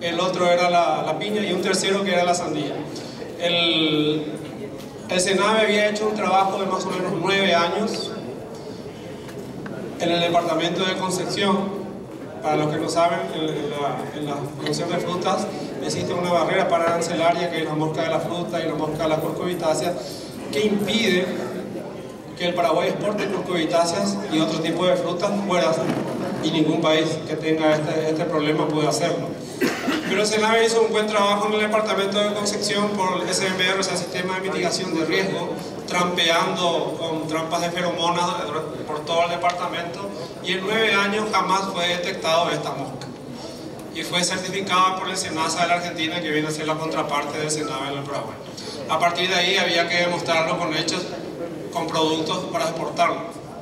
el otro era la piña y un tercero que era la sandía. El SENAVE había hecho un trabajo de más o menos 9 años en el departamento de Concepción. Para los que no saben, en la producción de frutas existe una barrera paraarancelaria que es la mosca de la fruta y la mosca de la cucurbitaceae, que impide que el Paraguay exporte cucurbitáceas y otro tipo de frutas fuera, y ningún país que tenga este problema puede hacerlo. Pero el SENAVE hizo un buen trabajo en el departamento de Concepción por el SMR, o sea, Sistema de Mitigación de Riesgo, trampeando con trampas de feromonas por todo el departamento, y en 9 años jamás fue detectado esta mosca. Y fue certificada por el SENASA de la Argentina, que viene a ser la contraparte del SENAVE en el Paraguay. A partir de ahí había que demostrarlo con hechos, con productos para exportarlo.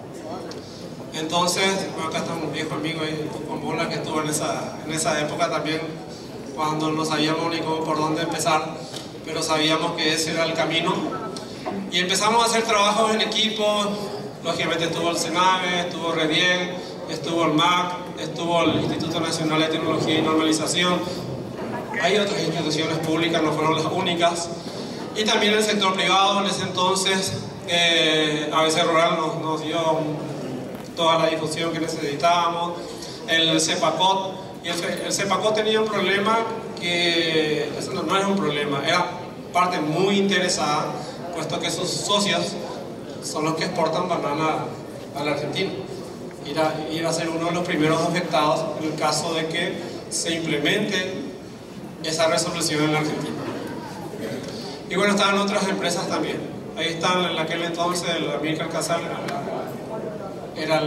Entonces, bueno, acá está un viejo amigo ahí, con bola, que estuvo en esa época también, cuando no sabíamos ni cómo por dónde empezar, pero sabíamos que ese era el camino. Y empezamos a hacer trabajos en equipo. Lógicamente estuvo el SENAVE, estuvo Rediel, estuvo el MAC, estuvo el Instituto Nacional de Tecnología y Normalización. Hay otras instituciones públicas, no fueron las únicas. Y también el sector privado. En ese entonces, ABC Rural nos dio toda la difusión que necesitábamos. El CEPACOT. Y el CEPACOT tenía un problema que eso no era un problema, era parte muy interesada, puesto que sus socios son los que exportan banana a la Argentina. Ir a ser uno de los primeros afectados en el caso de que se implemente esa resolución en la Argentina. Y bueno, estaban otras empresas también. Ahí están, en aquel entonces, el Amílcar Casal era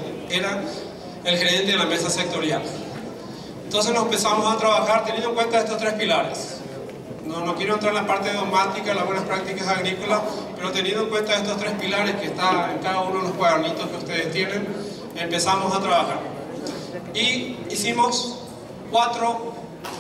el gerente de la mesa sectorial. Entonces nos empezamos a trabajar teniendo en cuenta estos 3 pilares. No quiero entrar en la parte dogmática, las buenas prácticas agrícolas, pero teniendo en cuenta estos 3 pilares que están en cada uno de los cuadernitos que ustedes tienen, empezamos a trabajar. Y hicimos 4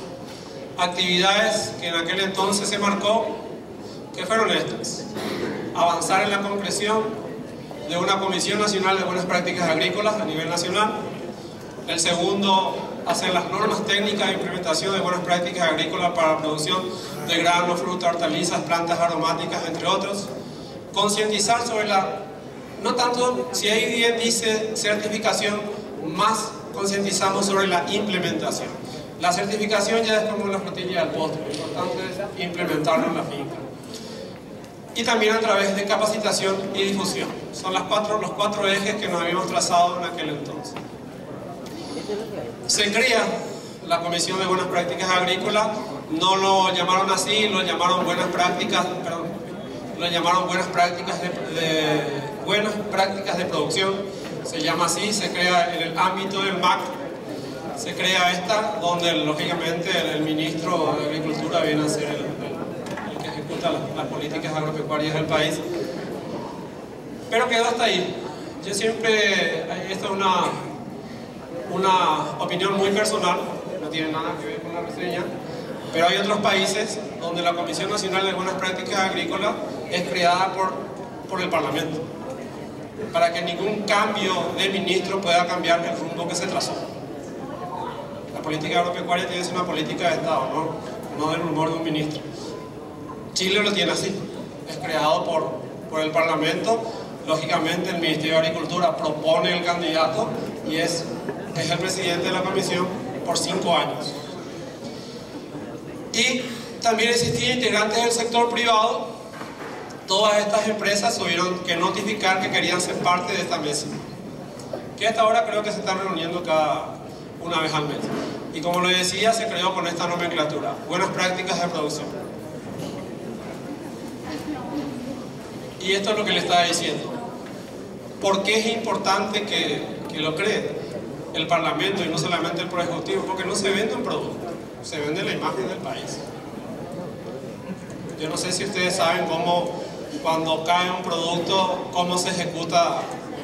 actividades que en aquel entonces se marcó, que fueron estas: avanzar en la concreción de una Comisión Nacional de Buenas Prácticas Agrícolas a nivel nacional. El segundo, hacer las normas técnicas de implementación de buenas prácticas agrícolas para la producción de granos, frutas, hortalizas, plantas aromáticas, entre otros. Concientizar sobre no tanto, si ahí bien dice certificación, más concientizamos sobre la implementación. La certificación ya es como la frutilla del postre, lo importante es implementarlo en la finca. Y también a través de capacitación y difusión. Son los 4 ejes que nos habíamos trazado en aquel entonces. Se crea la Comisión de Buenas Prácticas Agrícolas. No lo llamaron así, lo llamaron buenas prácticas, perdón, lo llamaron buenas prácticas de producción. Se llama así, se crea en el ámbito del MAC. Se crea esta, donde lógicamente el ministro de Agricultura viene a ser el que ejecuta las políticas agropecuarias del país. Pero quedó hasta ahí. Yo siempre, esto es una opinión muy personal, no tiene nada que ver con la reseña, pero hay otros países donde la Comisión Nacional de Buenas Prácticas Agrícolas es creada por el Parlamento, para que ningún cambio de ministro pueda cambiar el rumbo que se trazó. La política agropecuaria tiene que ser una política de Estado, no del rumor de un ministro. Chile lo tiene así, es creado por el Parlamento. Lógicamente el Ministerio de Agricultura propone el candidato y es el presidente de la comisión por 5 años. Y también existían integrantes del sector privado. Todas estas empresas tuvieron que notificar que querían ser parte de esta mesa, que hasta ahora creo que se están reuniendo una vez al mes. Y como lo decía, se creó con esta nomenclatura: buenas prácticas de producción. Y esto es lo que le estaba diciendo. ¿Por qué es importante que lo cree el Parlamento y no solamente el Poder Ejecutivo? Porque no se vende un producto, se vende la imagen del país. Yo no sé si ustedes saben cómo, cuando cae un producto, cómo se ejecuta.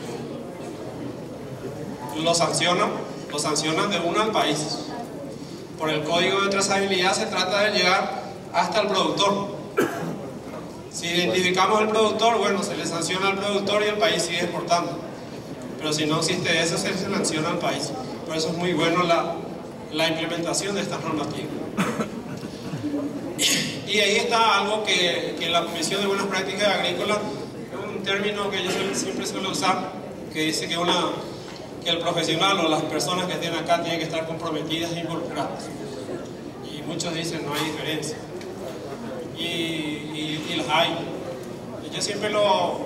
Lo sancionan de uno al país. Por el código de trazabilidad se trata de llegar hasta el productor. Si identificamos al productor, bueno, se le sanciona al productor y el país sigue exportando. Pero si no existe eso, se le sanciona al país. Por eso es muy bueno la implementación de estas normativas. Y ahí está algo que la Comisión de Buenas Prácticas Agrícolas, es un término que yo siempre suelo usar, que dice que el profesional o las personas que estén acá tienen que estar comprometidas e involucradas. Y muchos dicen no hay diferencia. Y las hay. Yo siempre lo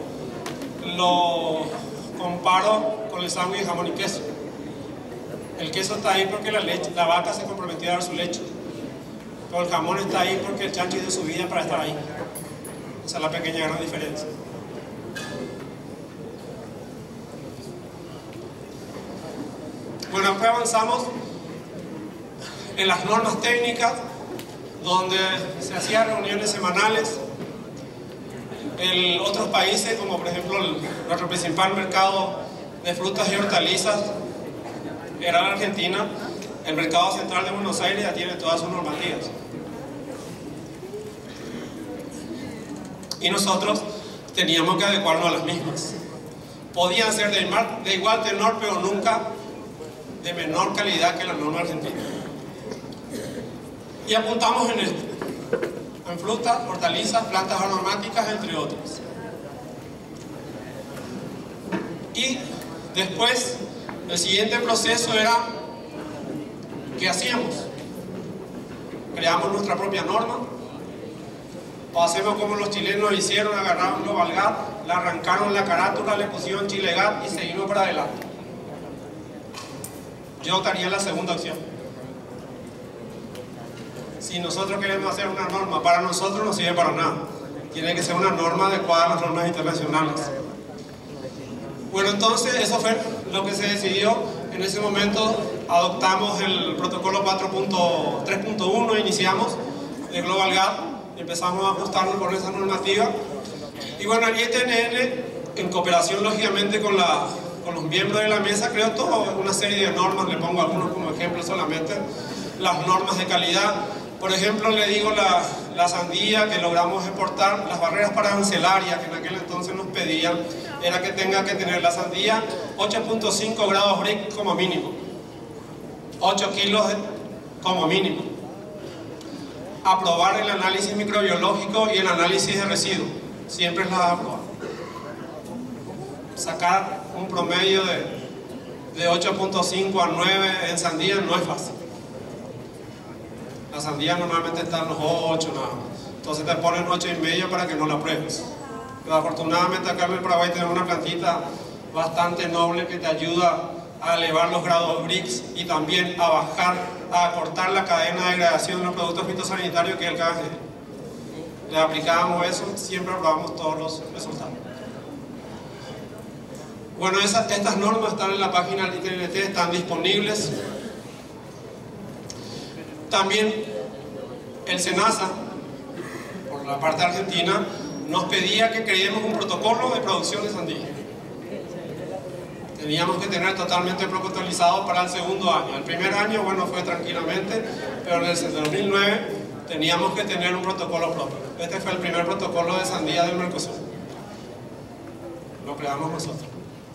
comparo con el sándwich de jamón y queso. El queso está ahí porque la vaca se comprometió a dar su leche. Pero el jamón está ahí porque el chancho hizo su vida para estar ahí. Esa es la pequeña gran diferencia. Bueno, después avanzamos en las normas técnicas, donde se hacían reuniones semanales. En otros países, como por ejemplo nuestro principal mercado de frutas y hortalizas era la Argentina, el mercado central de Buenos Aires ya tiene todas sus normativas. Y nosotros teníamos que adecuarnos a las mismas. Podían ser de igual tenor, pero nunca de menor calidad que la norma argentina. Y apuntamos en esto, en frutas, hortalizas, plantas aromáticas, entre otras. Y después, el siguiente proceso era, ¿qué hacíamos? Creamos nuestra propia norma, o hacemos como los chilenos hicieron, agarraron Global Gap, le arrancaron la carátula, le pusieron Chile Gap y seguimos para adelante. Yo optaría la segunda opción. Si nosotros queremos hacer una norma, para nosotros no sirve para nada. Tiene que ser una norma adecuada a las normas internacionales. Bueno, entonces eso fue lo que se decidió. En ese momento adoptamos el protocolo 3.1, iniciamos de Global Gap, empezamos a ajustarnos con esa normativa. Y bueno, el ITNN, en cooperación lógicamente con los miembros de la mesa, creó toda una serie de normas. Le pongo algunos como ejemplo solamente. Las normas de calidad, por ejemplo, le digo la sandía que logramos exportar, las barreras arancelarias que en aquel entonces nos pedían, era que tenga que tener la sandía 8.5 grados Brix como mínimo, 8 kilos como mínimo. Aprobar el análisis microbiológico y el análisis de residuos, siempre las aprobar. Sacar un promedio de 8.5 a 9 en sandía no es fácil. La sandía normalmente está en los 8 nada más. Entonces te ponen 8,5 para que no la pruebes. Pero afortunadamente acá en el Paraguay tenemos una plantita bastante noble que te ayuda a elevar los grados Brix y también a bajar, a cortar la cadena de degradación de los productos fitosanitarios, que es el KG. Le aplicábamos eso, siempre probamos todos los resultados. Bueno, estas normas están en la página del ITNT, están disponibles. También el SENASA, por la parte argentina, nos pedía que creemos un protocolo de producción de sandía. Teníamos que tener totalmente protocolizado para el segundo año. El primer año, bueno, fue tranquilamente, pero en el 2009 teníamos que tener un protocolo propio. Este fue el primer protocolo de sandía del Mercosur. Lo creamos nosotros.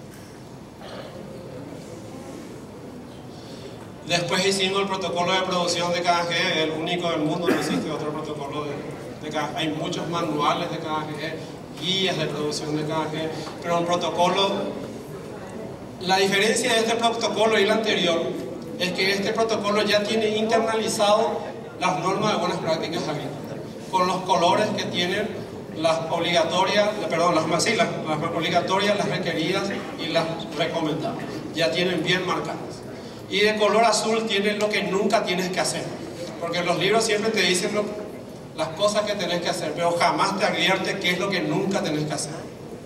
Después hicimos el protocolo de producción de KG, el único del mundo, no existe otro protocolo de KG. Hay muchos manuales de KG, guías de producción de KG, pero un protocolo. La diferencia de este protocolo y el anterior es que este protocolo ya tiene internalizado las normas de buenas prácticas agrícolas, con los colores que tienen las obligatorias, las obligatorias, las requeridas y las recomendadas. Ya tienen bien marcadas. Y de color azul tienen lo que nunca tienes que hacer, porque los libros siempre te dicen las cosas que tenés que hacer, pero jamás te advierte qué es lo que nunca tenés que hacer.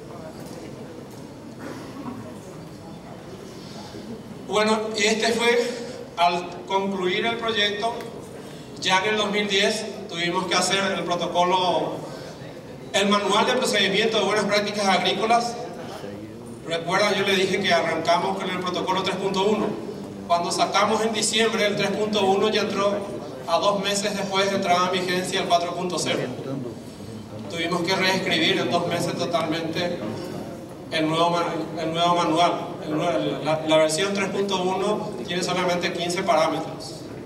Bueno, y este fue, al concluir el proyecto, ya en el 2010 tuvimos que hacer el protocolo, el manual de procedimiento de buenas prácticas agrícolas. Recuerda, yo le dije que arrancamos con el protocolo 3.1. Cuando sacamos en diciembre el 3.1 ya entró, a 2 meses después entraba en vigencia el 4.0. Tuvimos que reescribir en 2 meses totalmente el nuevo manual. La versión 3.1 tiene solamente 15 parámetros.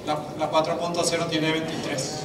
La 4.0 tiene 23.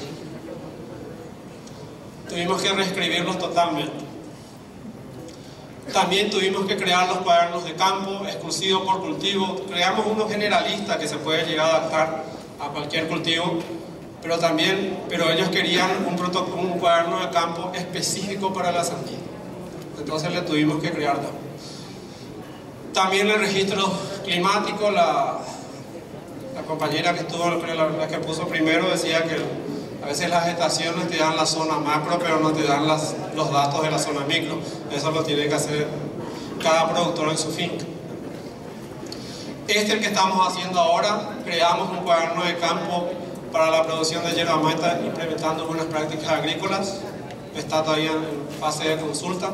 Tuvimos que reescribirlos totalmente. También tuvimos que crear los cuadernos de campo, exclusivo por cultivo. Creamos uno generalista que se puede llegar a adaptar a cualquier cultivo, pero ellos querían un cuaderno de campo específico para la sandía. Entonces le tuvimos que crearlo. También el registro climático, la compañera que estuvo, la que puso primero, decía que a veces las estaciones te dan la zona macro, pero no te dan los datos de la zona micro. Eso lo tiene que hacer cada productor en su finca. Este es el que estamos haciendo ahora. Creamos un cuaderno de campo para la producción de yerba mate, implementando buenas prácticas agrícolas. Está todavía en fase de consulta.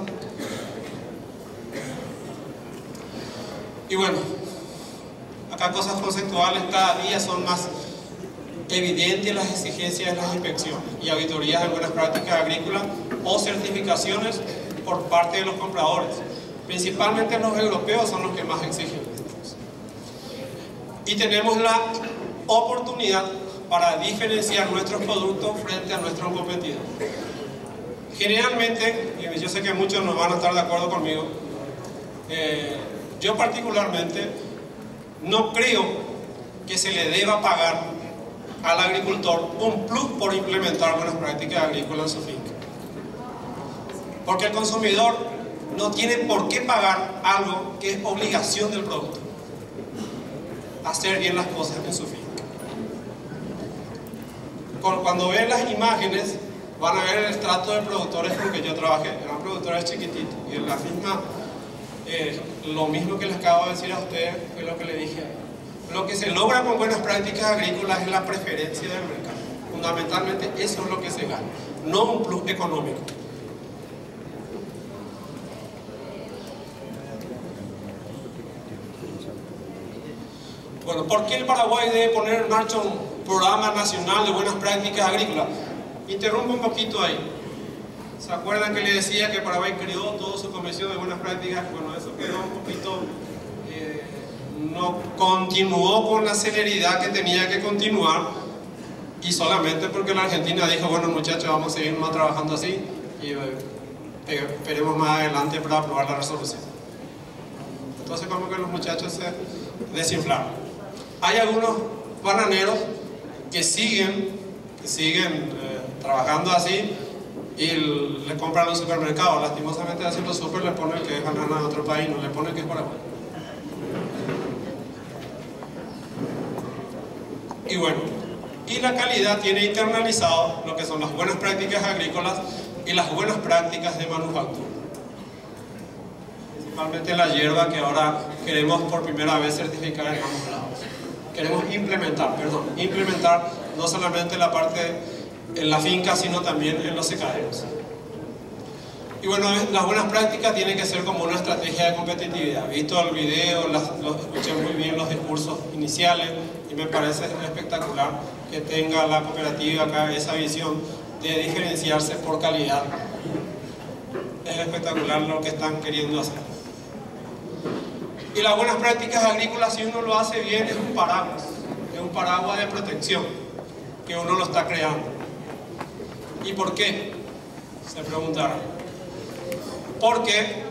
Y bueno, acá cosas conceptuales. Cada día son más evidentes las exigencias de las inspecciones y auditorías de buenas prácticas agrícolas o certificaciones por parte de los compradores. Principalmente los europeos son los que más exigen. Y tenemos la oportunidad para diferenciar nuestros productos frente a nuestros competidores. Generalmente, y yo sé que muchos no van a estar de acuerdo conmigo, yo particularmente no creo que se le deba pagar al agricultor un plus por implementar buenas prácticas agrícolas en su finca. Porque el consumidor no tiene por qué pagar algo que es obligación del productor. Hacer bien las cosas en su finca. Cuando ven las imágenes, van a ver el estrato de productores con que yo trabajé. Eran productores chiquititos. Y en la misma, lo mismo que les acabo de decir a ustedes, fue lo que le dije. Lo que se logra con buenas prácticas agrícolas es la preferencia del mercado. Fundamentalmente eso es lo que se gana, no un plus económico. Bueno, ¿por qué el Paraguay debe poner en marcha un programa nacional de buenas prácticas agrícolas? Interrumpo un poquito ahí. ¿Se acuerdan que le decía que Paraguay creó toda su comisión de buenas prácticas? Bueno, eso quedó un poquito... no continuó con la celeridad que tenía que continuar, y solamente porque la Argentina dijo, bueno muchachos, vamos a seguir más trabajando así y esperemos más adelante para aprobar la resolución. Entonces como que los muchachos se desinflaron. Hay algunos bananeros que siguen trabajando así y le compran en los supermercados. Lastimosamente haciendo súper le ponen que es banana de otro país, no le ponen que es Paraguay. Y bueno, y la calidad tiene internalizado lo que son las buenas prácticas agrícolas y las buenas prácticas de manufactura. Principalmente la hierba, que ahora queremos por primera vez certificar en ambos lados. Queremos implementar no solamente la parte en la finca, sino también en los secaderos. Y bueno, las buenas prácticas tienen que ser como una estrategia de competitividad. Visto el video, escuché muy bien los discursos iniciales y me parece espectacular que tenga la cooperativa acá esa visión de diferenciarse por calidad. Es espectacular lo que están queriendo hacer. Y las buenas prácticas agrícolas, si uno lo hace bien, es un paraguas de protección que uno lo está creando. ¿Y por qué? Se preguntarán. Porque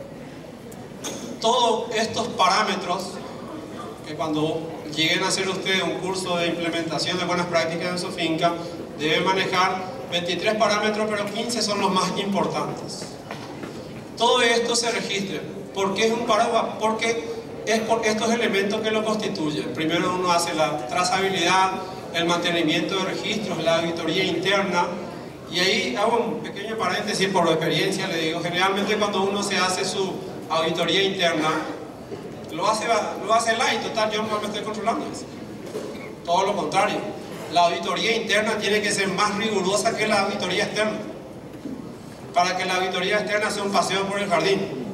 todos estos parámetros, que cuando lleguen a hacer ustedes un curso de implementación de buenas prácticas en su finca, deben manejar 23 parámetros, pero 15 son los más importantes. Todo esto se registra. ¿Por qué es un paraguas? Porque es por estos elementos que lo constituyen. Primero uno hace la trazabilidad, el mantenimiento de registros, la auditoría interna. Y ahí hago un pequeño paréntesis por experiencia, le digo, generalmente cuando uno se hace su auditoría interna, lo hace light, total, yo no me estoy controlando eso. Todo lo contrario, la auditoría interna tiene que ser más rigurosa que la auditoría externa, para que la auditoría externa sea un paseo por el jardín.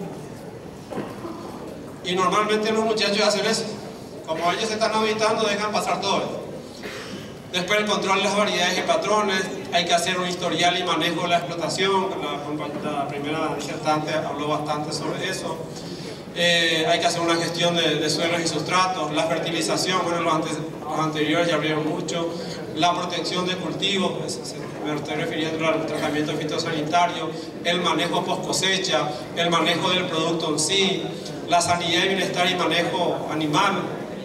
Y normalmente los muchachos hacen eso, como ellos se están auditando, dejan pasar todo eso. Después el control de las variedades y patrones, hay que hacer un historial y manejo de la explotación. La primera disertante habló bastante sobre eso. Hay que hacer una gestión de suelos y sustratos, la fertilización, bueno, los anteriores ya abrieron mucho, la protección de cultivos, me estoy refiriendo al tratamiento fitosanitario, el manejo post cosecha, el manejo del producto en sí, la sanidad y bienestar y manejo animal,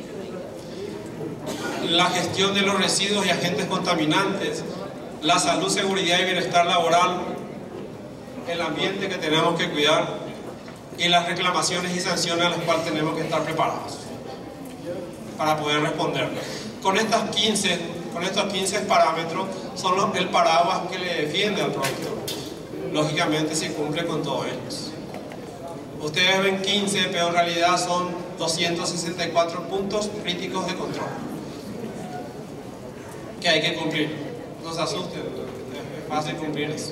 la gestión de los residuos y agentes contaminantes, la salud, seguridad y bienestar laboral, el ambiente que tenemos que cuidar y las reclamaciones y sanciones a las cuales tenemos que estar preparados para poder responder. Con estos 15 parámetros son el paraguas que le defiende al productor. Lógicamente se cumple con todos ellos. Ustedes ven 15, pero en realidad son 264 puntos críticos de control que hay que cumplir. No se asusten, es fácil cumplir eso.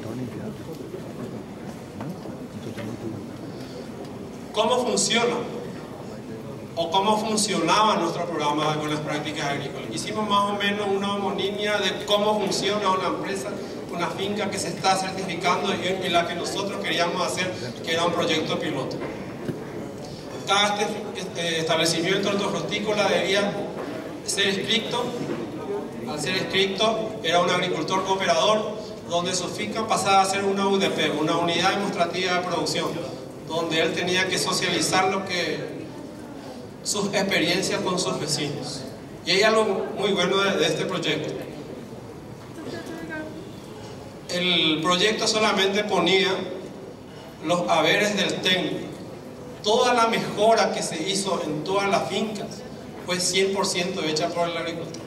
¿Cómo funciona? ¿O cómo funcionaba nuestro programa de buenas prácticas agrícolas? Hicimos más o menos una homonimia de cómo funciona una empresa, una finca que se está certificando y la que nosotros queríamos hacer, que era un proyecto piloto. Cada establecimiento hortofrutícola debía ser estricto. Al ser estricto, era un agricultor cooperador, donde su finca pasaba a ser una UDP, una unidad demostrativa de producción, donde él tenía que socializar sus experiencias con sus vecinos. Y hay algo muy bueno de este proyecto. El proyecto solamente ponía los haberes del técnico. Toda la mejora que se hizo en todas las fincas fue 100% hecha por el agricultor.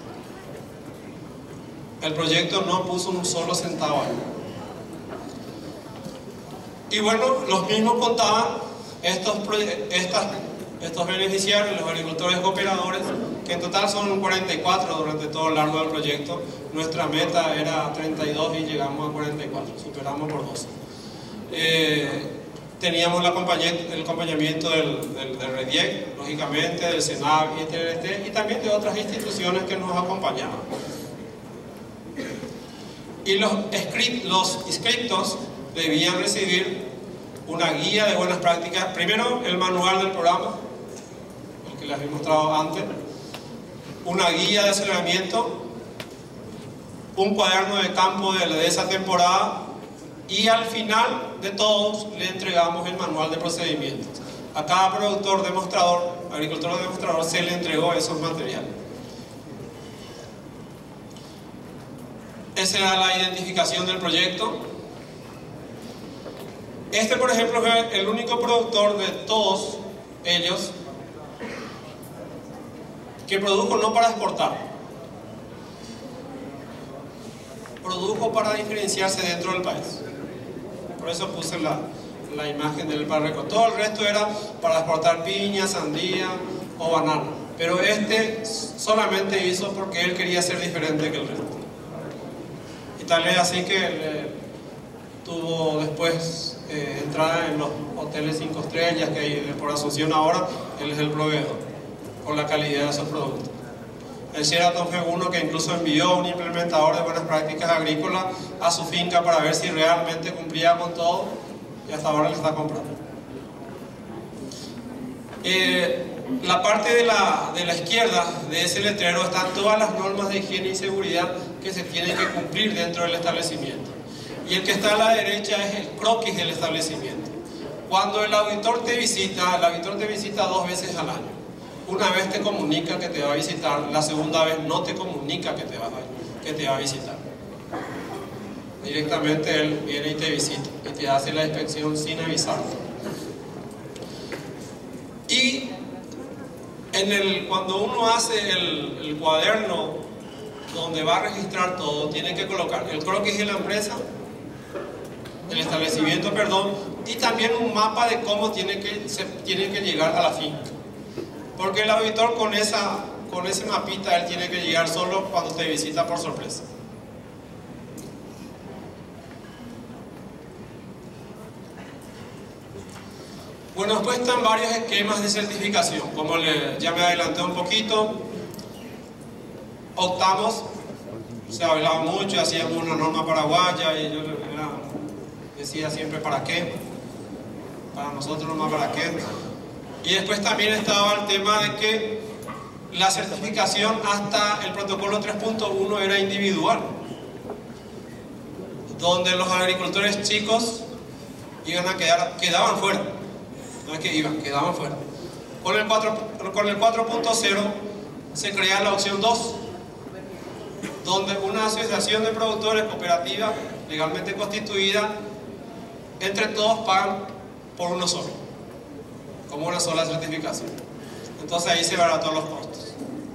El proyecto no puso un solo centavo ahí. Y bueno, los mismos contaban estos beneficiarios, los agricultores cooperadores, que en total son 44 durante todo el largo del proyecto. Nuestra meta era 32 y llegamos a 44, superamos por 12. Teníamos el acompañamiento del REDIEC, lógicamente, del SENAV y TRT, y también de otras instituciones que nos acompañaban. Y los inscriptos debían recibir una guía de buenas prácticas. Primero, el manual del programa, el que les había mostrado antes, una guía de asesoramiento, un cuaderno de campo de esa temporada, y al final de todos le entregamos el manual de procedimientos. A cada productor demostrador, agricultor demostrador, se le entregó esos materiales. Esa era la identificación del proyecto. Este, por ejemplo, fue el único productor de todos ellos que produjo no para exportar, produjo para diferenciarse dentro del país. Por eso puse la imagen del barreco. Todo el resto era para exportar piña, sandía o banana, pero este solamente hizo porque él quería ser diferente que el resto. Y tal es así que tuvo después entrada en los hoteles 5 estrellas que hay por Asunción ahora. Él es el proveedor por la calidad de esos productos. El Sheraton fue uno que incluso envió un implementador de buenas prácticas agrícolas a su finca para ver si realmente cumplía con todo, y hasta ahora le está comprando. La parte de la izquierda de ese letrero están todas las normas de higiene y seguridad que se tienen que cumplir dentro del establecimiento. Y el que está a la derecha es el croquis del establecimiento. Cuando el auditor te visita 2 veces al año. Una vez te comunica que te va a visitar, la segunda vez no te comunica que te va a visitar. Directamente él viene y te visita y te hace la inspección sin avisarte. Y cuando uno hace el cuaderno donde va a registrar todo, tiene que colocar el croquis de la empresa, el establecimiento, perdón, y también un mapa de cómo tiene que llegar a la finca. Porque el auditor con ese mapita, él tiene que llegar solo cuando te visita por sorpresa. Bueno, después están varios esquemas de certificación. Como ya me adelanté un poquito, optamos, se hablaba mucho, hacíamos una norma paraguaya y yo decía siempre ¿para qué? Para nosotros nomás ¿para qué? Y después también estaba el tema de que la certificación hasta el protocolo 3.1 era individual, donde los agricultores chicos quedaban fuera. No es que quedaban fuera. Con el 4.0 se crea la opción 2, donde una asociación de productores cooperativa legalmente constituida, entre todos pagan por uno solo, como una sola certificación. Entonces ahí se abarató los costos.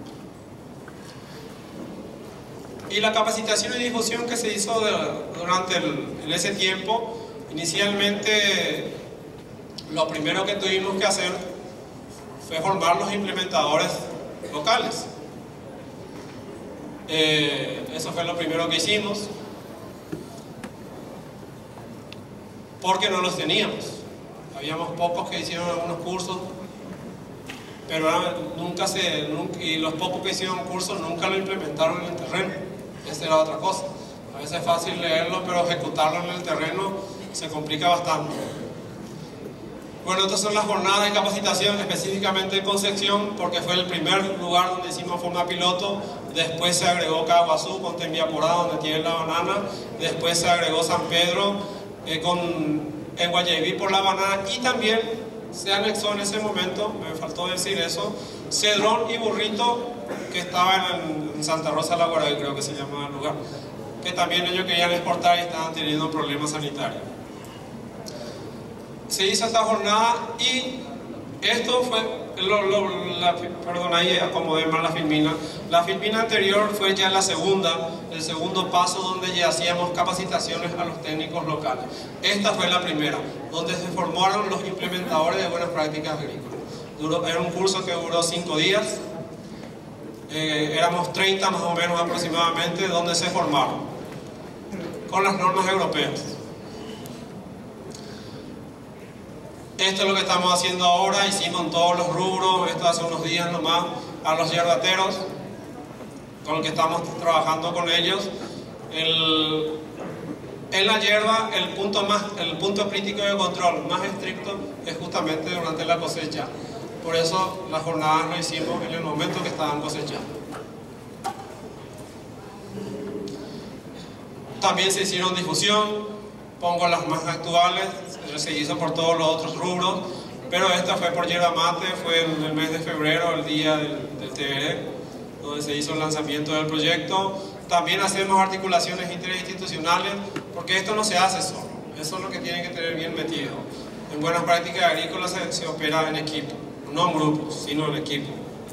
Y la capacitación y difusión que se hizo durante en ese tiempo, inicialmente lo primero que tuvimos que hacer fue formar los implementadores locales. Eso fue lo primero que hicimos, porque no los teníamos. Habíamos pocos que hicieron algunos cursos, pero y los pocos que hicieron cursos nunca lo implementaron en el terreno. Esa era otra cosa. A veces es fácil leerlo, pero ejecutarlo en el terreno se complica bastante. Bueno, estas son las jornadas de capacitación específicamente en Concepción, porque fue el primer lugar donde hicimos forma piloto. Después se agregó Caguazú con Tembiaporá, donde tienen la banana. Después se agregó San Pedro en Guayaquil por la banana. Y también se anexó en ese momento, me faltó decir eso, Cedrón y Burrito, que estaban en Santa Rosa la Guaraí, creo que se llama el lugar, que también ellos querían exportar y estaban teniendo problemas sanitarios. Se hizo esta jornada y esto fue, perdón, ahí acomodé mal la filmina. La filmina anterior fue ya el segundo paso, donde ya hacíamos capacitaciones a los técnicos locales. Esta fue la primera, donde se formaron los implementadores de buenas prácticas agrícolas. Era un curso que duró 5 días, éramos 30 más o menos aproximadamente, donde se formaron con las normas europeas. Esto es lo que estamos haciendo ahora. Hicimos en todos los rubros, esto hace unos días nomás, a los yerbateros con los que estamos trabajando con ellos. En la hierba, el punto crítico de control más estricto es justamente durante la cosecha. Por eso las jornadas lo hicimos en el momento que estaban cosechando. También se hicieron difusión. Pongo las más actuales, se hizo por todos los otros rubros, pero esta fue por yerba mate, fue en el mes de febrero, el día del TBR, donde se hizo el lanzamiento del proyecto. También hacemos articulaciones interinstitucionales, porque esto no se hace solo, eso es lo que tienen que tener bien metido. En buenas prácticas agrícolas se opera en equipo, no en grupos, sino en equipo.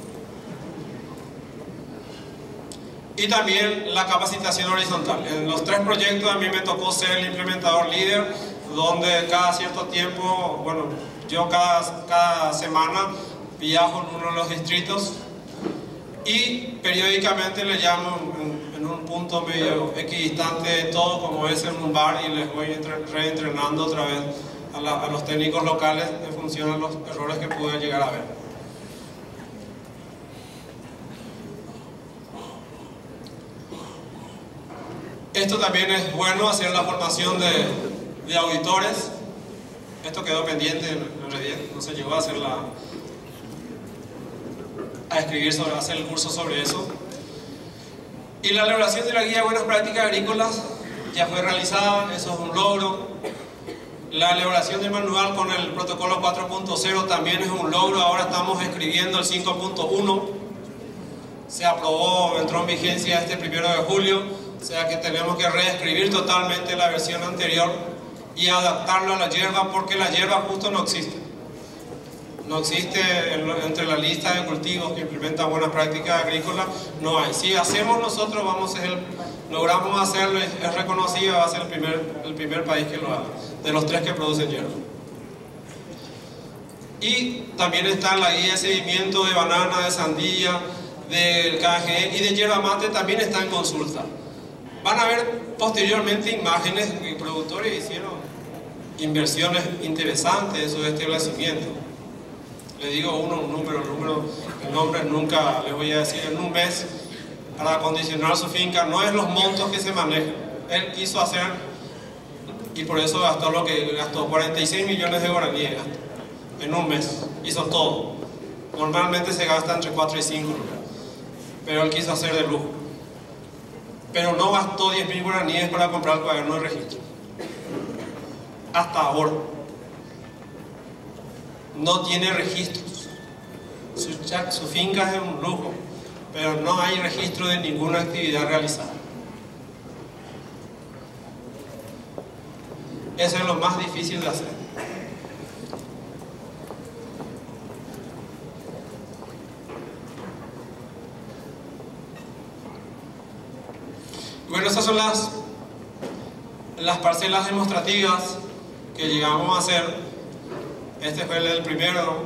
Y también la capacitación horizontal. En los 3 proyectos a mí me tocó ser el implementador líder, donde cada cierto tiempo, bueno, yo cada semana viajo en uno de los distritos y periódicamente le llamo en un punto medio equidistante de todo, como es en un bar, y les voy reentrenando otra vez a los técnicos locales en función de los errores que pueden llegar a ver. Esto también es bueno, hacer la formación de auditores. Esto quedó pendiente en realidad, no se llegó a hacer hacer el curso sobre eso. Y la elaboración de la guía de buenas prácticas agrícolas ya fue realizada, eso es un logro. La elaboración del manual con el protocolo 4.0 también es un logro. Ahora estamos escribiendo el 5.1. Se aprobó, entró en vigencia este 1 de julio. O sea que tenemos que reescribir totalmente la versión anterior y adaptarlo a la hierba, porque la hierba justo no existe. No existe entre la lista de cultivos que implementan buenas prácticas agrícolas, no hay. Si hacemos nosotros, logramos hacerlo, es reconocido, va a ser el primer país que lo haga, de los 3 que producen hierba. Y también está la guía de seguimiento de banana, de sandía, del KGE y de hierba mate, también está en consulta. Van a ver posteriormente imágenes que productores hicieron inversiones interesantes en su establecimiento. Le digo un número, el nombre nunca le voy a decir. En un mes, para acondicionar su finca, no es los montos que se manejan. Él quiso hacer, y por eso gastó lo que gastó, 46 millones de guaraníes gastó. en un mes, hizo todo. Normalmente se gasta entre 4 y 5 lucas, pero él quiso hacer de lujo. Pero no gastó 10.000 guaraníes para comprar el cuaderno de registro. Hasta ahora. No tiene registros. Su finca es un lujo, pero no hay registro de ninguna actividad realizada. Eso es lo más difícil de hacer. Bueno, estas son las parcelas demostrativas que llegamos a hacer. Este fue el primero.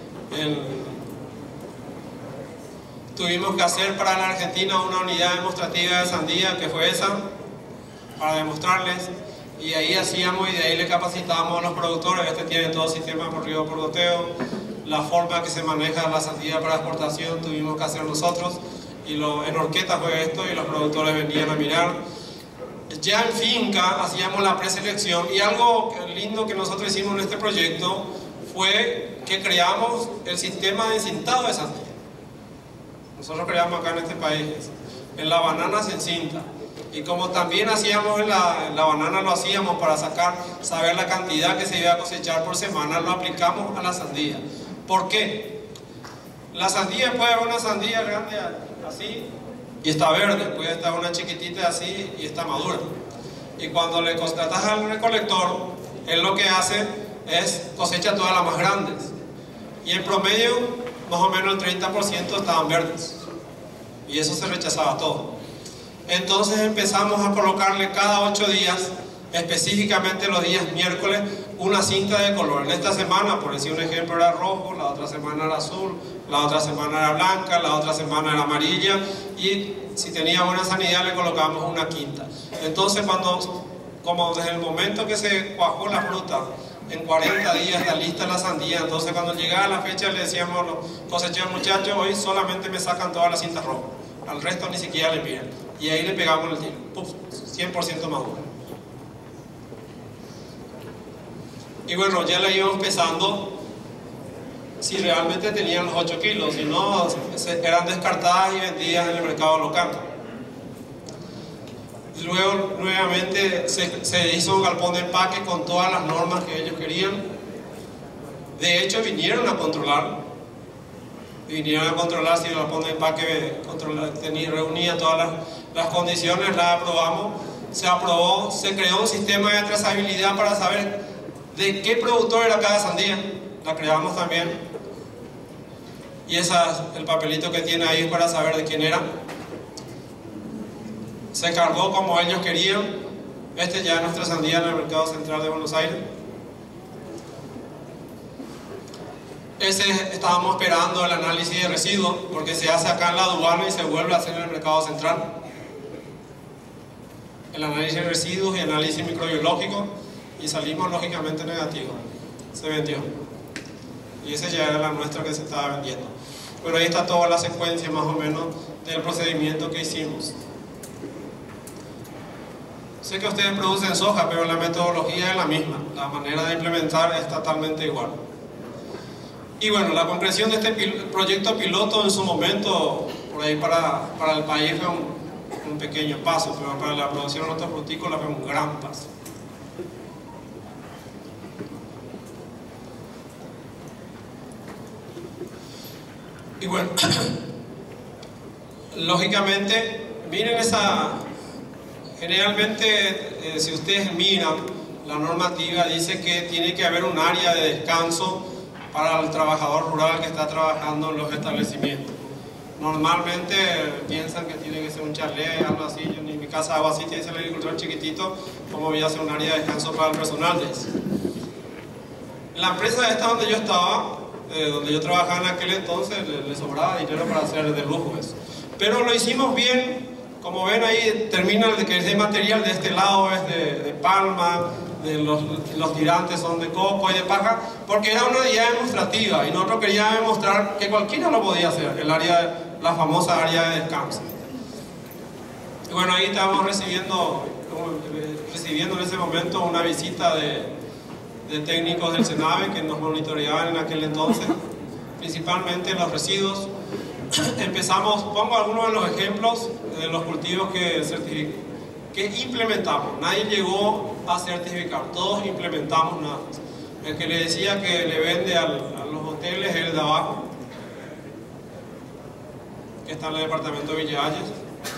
Tuvimos que hacer para la Argentina una unidad demostrativa de sandía, que fue esa, para demostrarles. Y ahí hacíamos, y de ahí le capacitábamos a los productores. Este tiene todo el sistema por riego por goteo. La forma que se maneja la sandía para exportación tuvimos que hacer nosotros. Y en Orqueta fue esto, y los productores venían a mirar. Ya en finca hacíamos la preselección, y algo lindo que nosotros hicimos en este proyecto fue que creamos el sistema de encintado de sandía. Nosotros creamos acá en este país, en la banana se encinta. Y como también hacíamos en la banana, lo hacíamos para saber la cantidad que se iba a cosechar por semana, lo aplicamos a la sandía. ¿Por qué? La sandía puede haber una sandía grande así y está verde, puede estar una chiquitita así y está madura. Y cuando le contratas al recolector, él lo que hace es cosecha todas las más grandes. Y en promedio, más o menos el 30% estaban verdes. Y eso se rechazaba todo. Entonces empezamos a colocarle cada 8 días, específicamente los días miércoles, una cinta de color. En esta semana, por decir un ejemplo, era rojo, la otra semana era azul, la otra semana era blanca, la otra semana era amarilla, y si tenía buena sanidad le colocábamos una quinta. Entonces como desde el momento que se cuajó la fruta, en 40 días está lista la sandía. Entonces cuando llegaba la fecha le decíamos a los cosecheros: muchachos, hoy solamente me sacan todas las cintas rojas, al resto ni siquiera le miran. Y ahí le pegamos el tiro, ¡puf!, 100% maduro. Y bueno, ya le íbamos pesando si realmente tenían los 8 kilos, si no, eran descartadas y vendidas en el mercado local. Luego, nuevamente, se hizo un galpón de empaque con todas las normas que ellos querían. De hecho, vinieron a controlar si el galpón de empaque reunía todas las condiciones. La aprobamos, se aprobó, se creó un sistema de trazabilidad para saber de qué productor era cada sandía. La creamos también. Y el papelito que tiene ahí es para saber de quién era. Se cargó como ellos querían. Este ya es nuestra sandía en el mercado central de Buenos Aires. Estábamos esperando el análisis de residuos, porque se hace acá en la aduana y se vuelve a hacer en el mercado central. El análisis de residuos y análisis microbiológico, y salimos lógicamente negativos. Se vendió. Y esa ya era la nuestra que se estaba vendiendo. Pero ahí está toda la secuencia más o menos del procedimiento que hicimos. Sé que ustedes producen soja, pero la metodología es la misma. La manera de implementar es totalmente igual. Y bueno, la concreción de este proyecto piloto en su momento, por ahí para el país fue un pequeño paso, pero para la producción hortofrutícola fue un gran paso. Y bueno, lógicamente, miren generalmente si ustedes miran, la normativa dice que tiene que haber un área de descanso para el trabajador rural que está trabajando en los establecimientos. Normalmente piensan que tiene que ser un chalet, algo así. Yo en mi casa hago así, tiene que ser el agricultor chiquitito, ¿cómo voy a hacer un área de descanso para el personal de eso? La empresa esta donde yo estaba, donde yo trabajaba en aquel entonces, le sobraba dinero para hacer de lujo eso. Pero lo hicimos bien. Como ven ahí, termina el que es de material, de este lado es de palma, los tirantes son de coco y de paja, porque era una idea demostrativa y nosotros queríamos demostrar que cualquiera lo podía hacer, la famosa área de descanso. Y bueno, ahí estábamos recibiendo en ese momento una visita de técnicos del SENAVE que nos monitoreaban en aquel entonces, principalmente los residuos. Empezamos, pongo algunos de los ejemplos de los cultivos que implementamos. Nadie llegó a certificar, todos implementamos nada. El que le decía que le vende a los hoteles es el de abajo, que está en el departamento de Villa Valles.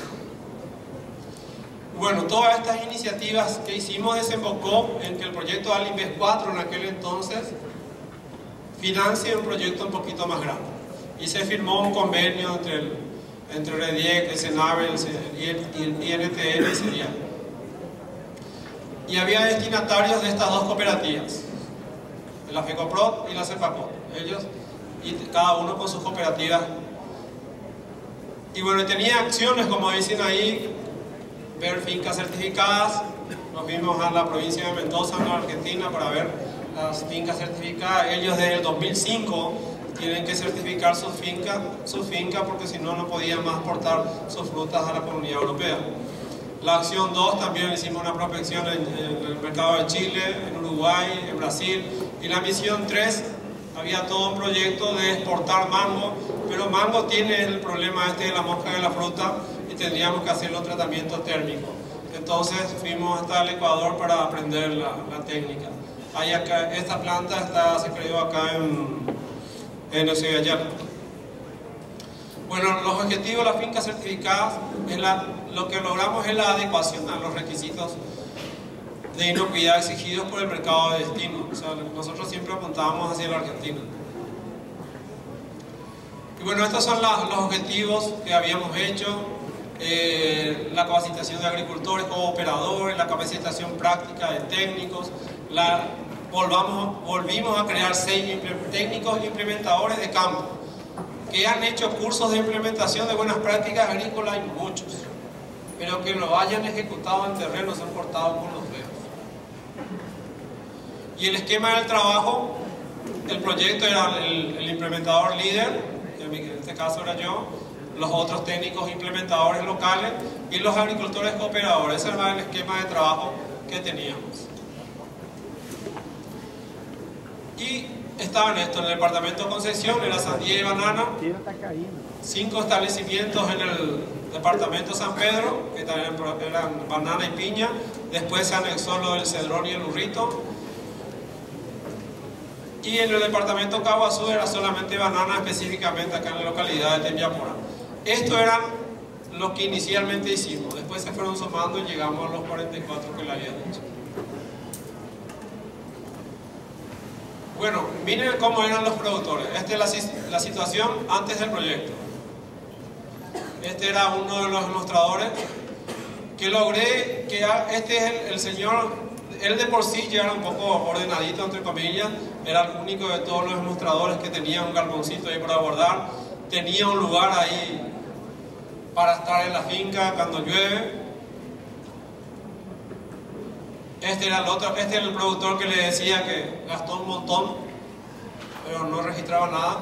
Bueno, todas estas iniciativas que hicimos desembocó en que el proyecto Alimves 4 en aquel entonces financie un proyecto un poquito más grande. Y se firmó un convenio entre REDIEC, el SENAVE y el INTN y CERIAL. Y había destinatarios de estas dos cooperativas, de la FECOPROD y la CEPACOP, ellos y cada uno con sus cooperativas. Y bueno, tenía acciones, como dicen ahí, ver fincas certificadas. Nos vimos a la provincia de Mendoza, en Argentina, para ver las fincas certificadas. Ellos desde el 2005 tienen que certificar su finca porque si no, no podían más exportar sus frutas a la Comunidad Europea. La acción 2 también hicimos una prospección en el mercado de Chile, en Uruguay, en Brasil. Y la misión 3 había todo un proyecto de exportar mango, pero mango tiene el problema de la mosca de la fruta y tendríamos que hacerle un tratamiento térmico. Entonces fuimos hasta el Ecuador para aprender la técnica. Acá, esta planta se creó acá en Oceyayala. Bueno, los objetivos de las fincas certificadas, lo que logramos es la adecuación a los requisitos de inocuidad exigidos por el mercado de destino. O sea, nosotros siempre apuntábamos hacia la Argentina. Y bueno, estos son los objetivos que habíamos hecho. La capacitación de agricultores como operadores, la capacitación práctica de técnicos, volvimos a crear 6 técnicos implementadores de campo que han hecho cursos de implementación de buenas prácticas agrícolas, hay muchos, pero que lo hayan ejecutado en terreno, se han cortado con los dedos. Y el esquema del trabajo, el proyecto era el implementador líder, que en este caso era yo, los otros técnicos implementadores locales y los agricultores cooperadores. Ese era el esquema de trabajo que teníamos. Y estaban esto en el departamento de Concepción, era sandía y banana, 5 establecimientos en el departamento de San Pedro, que también eran banana y piña. Después se anexó lo del cedrón y el burrito. Y en el departamento Caguazú era solamente banana, específicamente acá en la localidad de Tembiapora. Esto era lo que inicialmente hicimos. Después se fueron sumando y llegamos a los 44 que le había dicho. Bueno, miren cómo eran los productores. Esta es la situación antes del proyecto. Este era uno de los ilustradores que logré que este es el señor. Él de por sí ya era un poco ordenadito, entre comillas. Era el único de todos los ilustradores que tenía un galponcito ahí para bordar. Tenía un lugar ahí para estar en la finca cuando llueve. Este era el otro, este es el productor que le decía que gastó un montón, pero no registraba nada.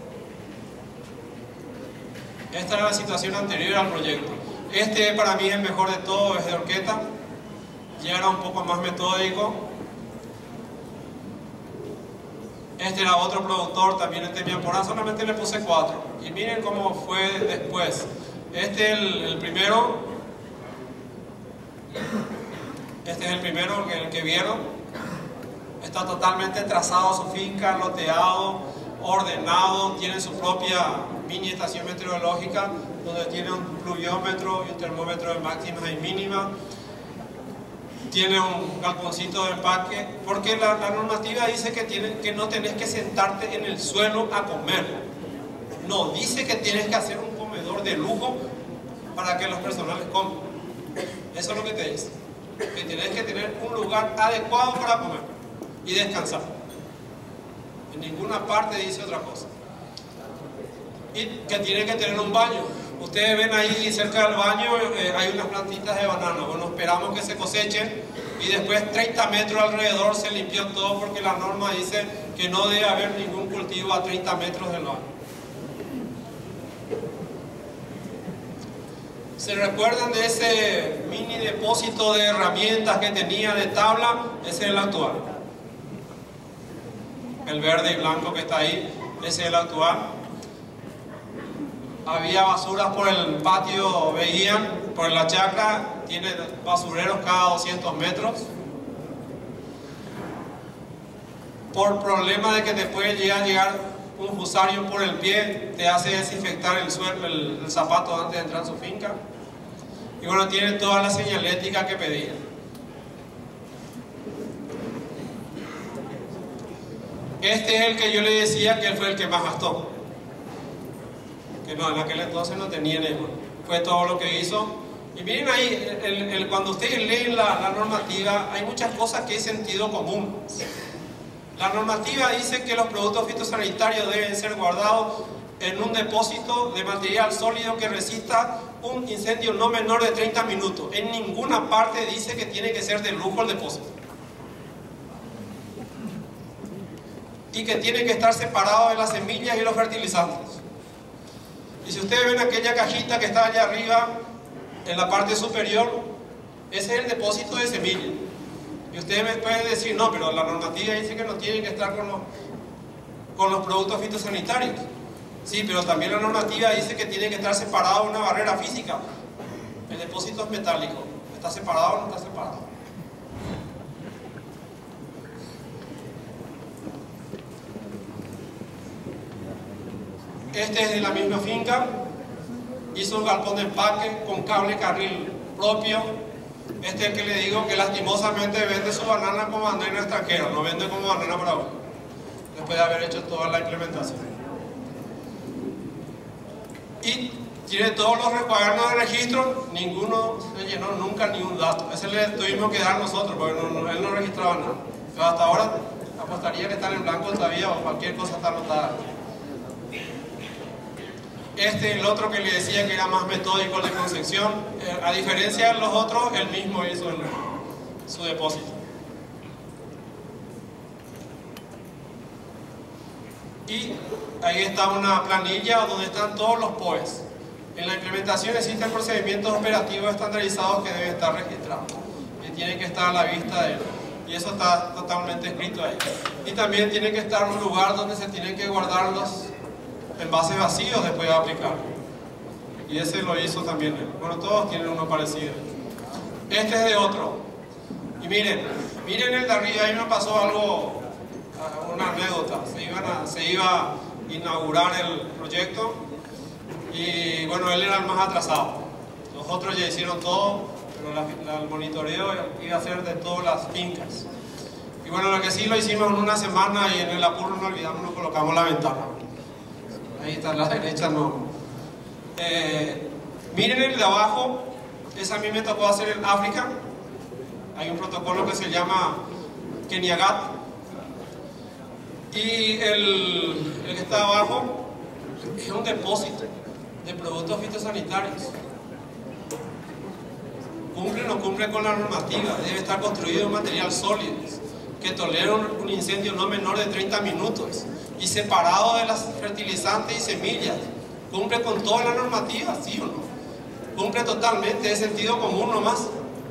Esta era la situación anterior al proyecto. Este para mí es el mejor de todo, es de Orqueta. Ya era un poco más metódico. Este era otro productor también en Tembiapora, solamente le puse 4. Y miren cómo fue después. Este es el primero. Este es el primero, el que vieron. Está totalmente trazado su finca, loteado, ordenado. Tiene su propia mini estación meteorológica, donde tiene un pluviómetro y un termómetro de máximas y mínimas. Tiene un galponcito de empaque, porque la normativa dice que no tenés que sentarte en el suelo a comer. No, dice que tienes que hacer un comedor de lujo para que los personales coman. Eso es lo que te dice. Que tienes que tener un lugar adecuado para comer y descansar. En ninguna parte dice otra cosa. Y que tiene que tener un baño. Ustedes ven ahí cerca del baño hay unas plantitas de banano. Bueno, esperamos que se cosechen y después 30 metros alrededor se limpió todo, porque la norma dice que no debe haber ningún cultivo a 30 metros del baño. ¿Se recuerdan de ese mini depósito de herramientas que tenía de tabla? Ese es el actual. el verde y blanco que está ahí, ese es el actual. Había basuras por el patio, veían, por la chacra, tiene basureros cada 200 metros. Por problema de que te puede llegar un husario por el pie, te hace desinfectar el suelo, el zapato antes de entrar en su finca. Y bueno, tiene toda la señalética que pedía. Este es el que yo le decía que él fue el que más gastó. Que no, en aquel entonces no tenía ningún. Fue todo lo que hizo. Y miren ahí, cuando ustedes leen la normativa, hay muchas cosas que es sentido común. La normativa dice que los productos fitosanitarios deben ser guardados en un depósito de material sólido que resista un incendio no menor de 30 minutos. En ninguna parte dice que tiene que ser de lujo el depósito. Y que tiene que estar separado de las semillas y los fertilizantes. Y si ustedes ven aquella cajita que está allá arriba, en la parte superior, ese es el depósito de semillas. Y ustedes me pueden decir, no, pero la normativa dice que no tienen que estar con los productos fitosanitarios. Sí, pero también la normativa dice que tiene que estar separado de una barrera física. El depósito es metálico. ¿Está separado o no está separado? Este es de la misma finca. Hizo un galpón de empaque con cable carril propio. Este es el que le digo que lastimosamente vende su banana como banana extranjero, no vende como banana para uno, después de haber hecho toda la implementación. Y tiene todos los cuadernos de registro, ninguno se llenó nunca ni un dato. Ese le tuvimos que dar nosotros, porque él no registraba nada. Pero hasta ahora apostaría que están en blanco todavía o cualquier cosa está anotada. Este, el otro que le decía que era más metódico de concepción, a diferencia de los otros, él mismo hizo su depósito. Y ahí está una planilla donde están todos los POEs. En la implementación existen procedimientos operativos estandarizados que deben estar registrados y tienen que estar a la vista de él. Y eso está totalmente escrito ahí. Y también tiene que estar un lugar donde se tienen que guardar los envases vacíos después de aplicar. Y ese lo hizo también él. Bueno, todos tienen uno parecido. Este es de otro. Y miren el de arriba, ahí me pasó algo, una anécdota. Se iba a inaugurar el proyecto y bueno, él era el más atrasado. Los otros ya hicieron todo, pero el monitoreo iba a ser de todas las fincas. Y bueno, lo que sí lo hicimos en una semana y en el apuro no olvidamos, nos colocamos la ventana. Ahí está a la derecha, no. Miren el de abajo, esa a mí me tocó hacer en África. Hay un protocolo que se llama Keniagat. Y el que está abajo es un depósito de productos fitosanitarios. ¿Cumple o no cumple con la normativa? Debe estar construido en material sólido que tolere un incendio no menor de 30 minutos y separado de las fertilizantes y semillas. ¿Cumple con toda la normativa? ¿Sí o no? Cumple totalmente, es sentido común nomás.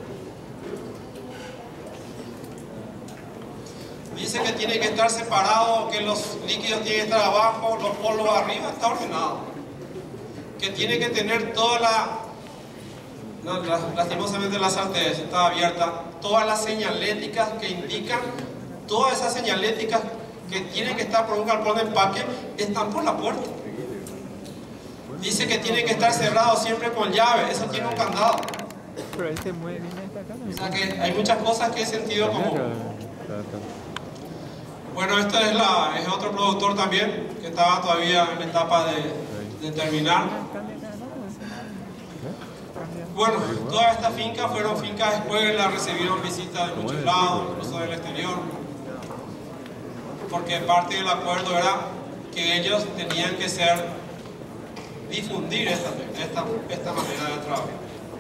Dice que tiene que estar separado, que los líquidos tienen que estar abajo, los polvos arriba, está ordenado. Que tiene que tener toda lastimosamente la sartén está abierta, todas las señaléticas que indican, todas esas señaléticas que tienen que estar por un galpón de empaque, están por la puerta. Dice que tiene que estar cerrado siempre con llave, eso tiene un candado. O sea que hay muchas cosas que es sentido común. Bueno, este es otro productor también, que estaba todavía en etapa de terminar. Bueno, todas estas fincas fueron fincas de escuela, recibieron visitas de muchos lados, incluso del exterior, porque parte del acuerdo era que ellos tenían que difundir esta manera de trabajar.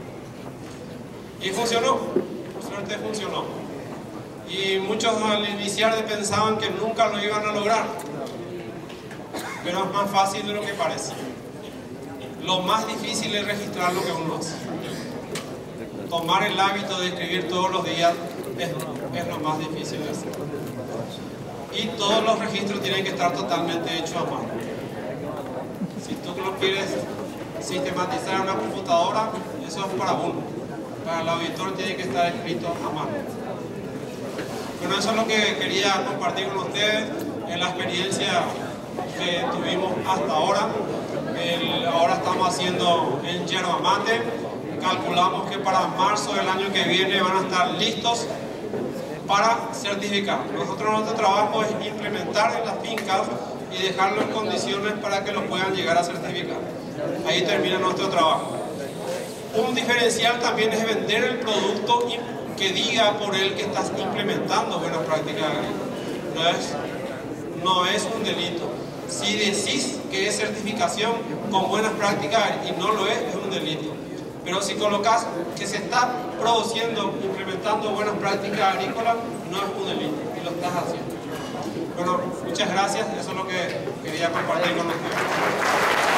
Y funcionó, por suerte funcionó. Y muchos al iniciar pensaban que nunca lo iban a lograr, pero es más fácil de lo que parece. Lo más difícil es registrar lo que uno hace. Tomar el hábito de escribir todos los días es lo más difícil de hacer. y todos los registros tienen que estar totalmente hechos a mano. Si tú lo quieres sistematizar en una computadora, eso es para uno. Para el auditor tiene que estar escrito a mano. Bueno, eso es lo que quería compartir con ustedes en la experiencia que tuvimos hasta ahora. Ahora estamos haciendo en yerba mate. Calculamos que para marzo del año que viene van a estar listos para certificar. Nuestro trabajo es implementar en las fincas y dejarlo en condiciones para que lo puedan llegar a certificar. Ahí termina nuestro trabajo. Un diferencial también es vender el producto que diga por él que estás implementando buenas prácticas agrícolas. No es un delito. Si decís que es certificación con buenas prácticas y no lo es un delito. Pero si colocas que se está produciendo, implementando buenas prácticas agrícolas, no es un delito y lo estás haciendo. Bueno, muchas gracias. Eso es lo que quería compartir con ustedes.